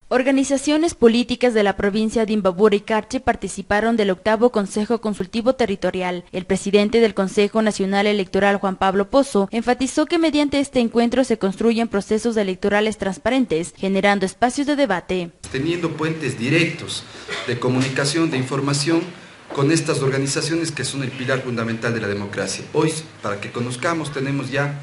Organizaciones políticas de la provincia de Imbabura y Carchi participaron del 8º Consejo Consultivo Territorial. El presidente del Consejo Nacional Electoral, Juan Pablo Pozo, enfatizó que mediante este encuentro se construyen procesos electorales transparentes, generando espacios de debate. Teniendo puentes directos de comunicación, de información con estas organizaciones que son el pilar fundamental de la democracia. Hoy, para que conozcamos, tenemos ya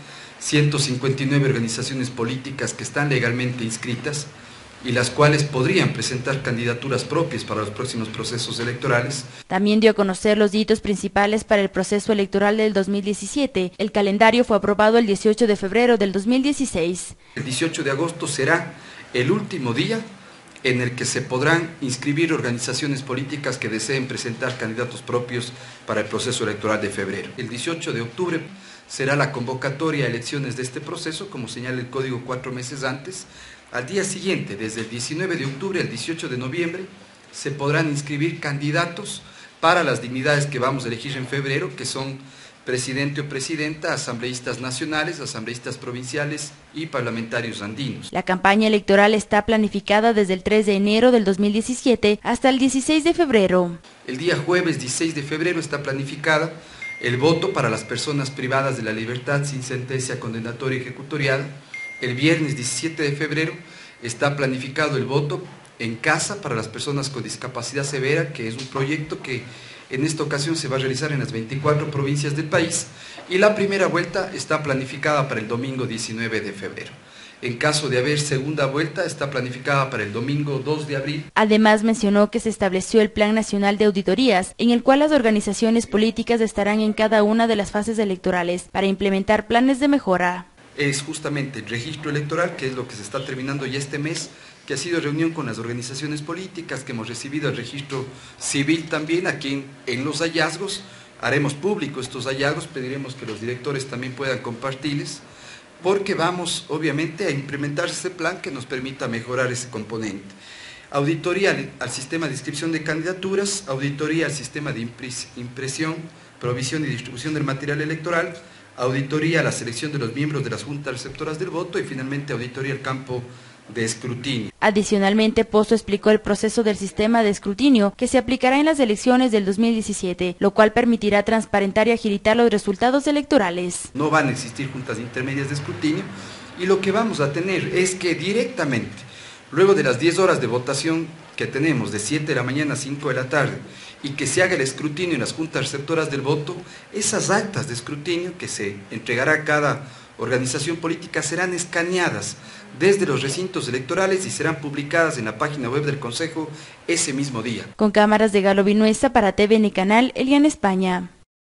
159 organizaciones políticas que están legalmente inscritas y las cuales podrían presentar candidaturas propias para los próximos procesos electorales. También dio a conocer los hitos principales para el proceso electoral del 2017. El calendario fue aprobado el 18 de febrero del 2016. El 18 de agosto será el último día en el que se podrán inscribir organizaciones políticas que deseen presentar candidatos propios para el proceso electoral de febrero. El 18 de octubre será la convocatoria a elecciones de este proceso, como señala el código 4 meses antes. Al día siguiente, desde el 19 de octubre al 18 de noviembre, se podrán inscribir candidatos para las dignidades que vamos a elegir en febrero, que son presidente o presidenta, asambleístas nacionales, asambleístas provinciales y parlamentarios andinos. La campaña electoral está planificada desde el 3 de enero del 2017 hasta el 16 de febrero. El día jueves 16 de febrero está planificada el voto para las personas privadas de la libertad sin sentencia condenatoria ejecutoriada. El viernes 17 de febrero está planificado el voto en casa para las personas con discapacidad severa, que es un proyecto que en esta ocasión se va a realizar en las 24 provincias del país, y la primera vuelta está planificada para el domingo 19 de febrero. En caso de haber segunda vuelta, está planificada para el domingo 2 de abril. Además, mencionó que se estableció el Plan Nacional de Auditorías, en el cual las organizaciones políticas estarán en cada una de las fases electorales para implementar planes de mejora. Es justamente el registro electoral, que es lo que se está terminando ya este mes, que ha sido reunión con las organizaciones políticas, que hemos recibido el registro civil también. Aquí en los hallazgos haremos público estos hallazgos, pediremos que los directores también puedan compartirles, porque vamos obviamente a implementar ese plan que nos permita mejorar ese componente. Auditoría al sistema de inscripción de candidaturas, auditoría al sistema de impresión, provisión y distribución del material electoral, auditoría a la selección de los miembros de las juntas receptoras del voto y finalmente auditoría al campo de escrutinio. Adicionalmente, Pozo explicó el proceso del sistema de escrutinio que se aplicará en las elecciones del 2017, lo cual permitirá transparentar y agilitar los resultados electorales. No van a existir juntas intermedias de escrutinio y lo que vamos a tener es que directamente, luego de las 10 horas de votación que tenemos de 7 de la mañana a 5 de la tarde y que se haga el escrutinio en las juntas receptoras del voto, esas actas de escrutinio que se entregará a cada organización política serán escaneadas desde los recintos electorales y serán publicadas en la página web del Consejo ese mismo día. Con cámaras de Galo Vinuesa para TVN Canal, Eliana España.